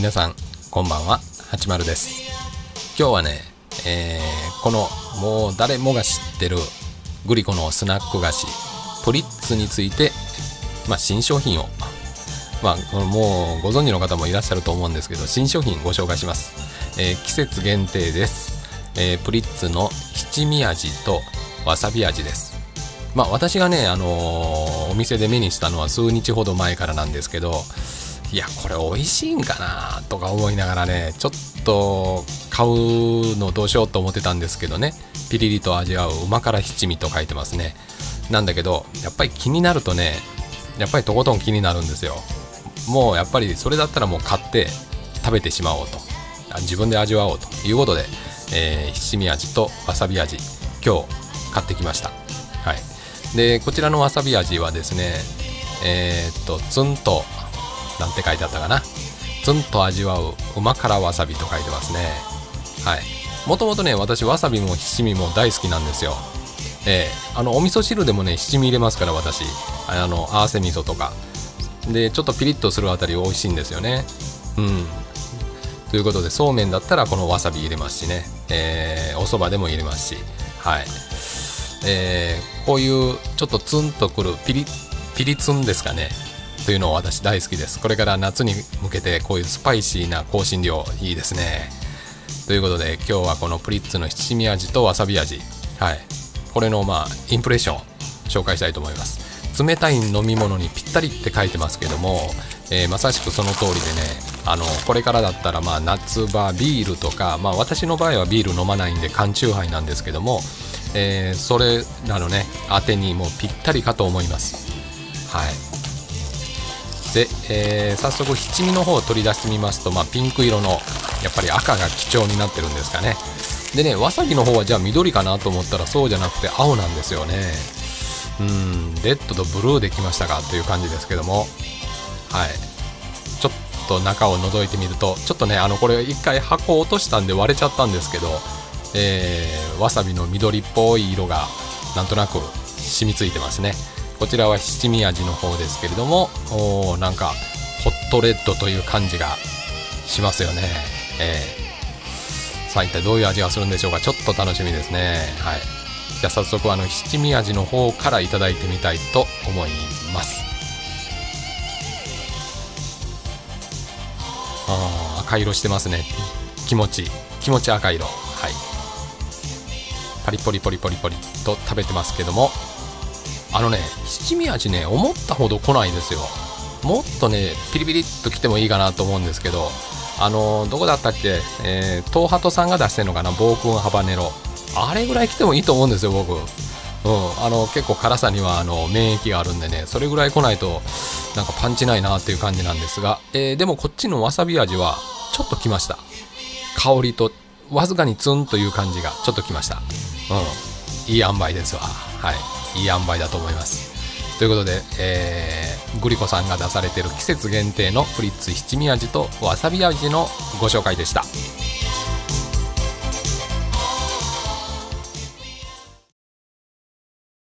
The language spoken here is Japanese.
皆さんこんばんは、はちまるです。今日はね、このもう誰もが知ってるグリコのスナック菓子プリッツについて、新商品を、もうご存知の方もいらっしゃると思うんですけど、新商品ご紹介します。季節限定です。プリッツの七味味とわさび味です。私がね、お店で目にしたのは数日ほど前からなんですけど、いやこれ美味しいんかなとか思いながらね、ちょっと買うのどうしようと思ってたんですけどね、ピリリと味わう旨辛七味と書いてますね。なんだけどやっぱり気になるとね、やっぱりとことん気になるんですよ。もうやっぱりそれだったらもう買って食べてしまおうと、自分で味わおうということで、七味味とわさび味今日買ってきました。はい。でこちらのわさび味はですね、ツンとなんて書いてあったかな、ツンと味わう旨辛わさびと書いてますね。はい。もともとね、私わさびも七味も大好きなんですよ。お味噌汁でもね七味入れますから、私合わせ味噌とかでちょっとピリッとするあたり美味しいんですよね。ということで、そうめんだったらこのわさび入れますしね、お蕎麦でも入れますし、はい。こういうちょっとツンとくるピリツンですかねというのを私大好きです。これから夏に向けてこういうスパイシーな香辛料いいですね。ということで今日はこのプリッツの七味味とわさび味、はい、これのインプレッションを紹介したいと思います。冷たい飲み物にぴったりって書いてますけども、まさしくその通りでね、これからだったら夏場ビールとか、私の場合はビール飲まないんで缶チューハイなんですけども、それらのね当てにもうぴったりかと思います。はい。で、早速七味の方を取り出してみますと、ピンク色のやっぱり赤が基調になってるんですかね。でね、わさびの方はじゃあ緑かなと思ったらそうじゃなくて青なんですよね。レッドとブルーできましたかという感じですけども、はい。ちょっと中を覗いてみると、ちょっとねこれ一回箱を落としたんで割れちゃったんですけど、わさびの緑っぽい色がなんとなく染みついてますね。こちらは七味味の方ですけれども、なんかホットレッドという感じがしますよね。さあ一体どういう味がするんでしょうか。ちょっと楽しみですね。はい。じゃあ早速七味味の方からいただいてみたいと思います。赤色してますね。気持ち赤色。はい。パリポリポリポリポリと食べてますけども、七味味ね思ったほど来ないですよ。もっとねピリピリっときてもいいかなと思うんですけど、どこだったっけ、東ハトさんが出してるのかな、暴君ハバネロ、あれぐらい来てもいいと思うんですよ僕。結構辛さには免疫があるんでね、それぐらい来ないとなんかパンチないなっていう感じなんですが、でもこっちのわさび味はちょっと来ました。香りとわずかにツンという感じがちょっと来ました。いい塩梅ですわ。はい、いい塩梅だと思います。ということで、グリコさんが出されている季節限定のプリッツ七味味とわさび味のご紹介でした。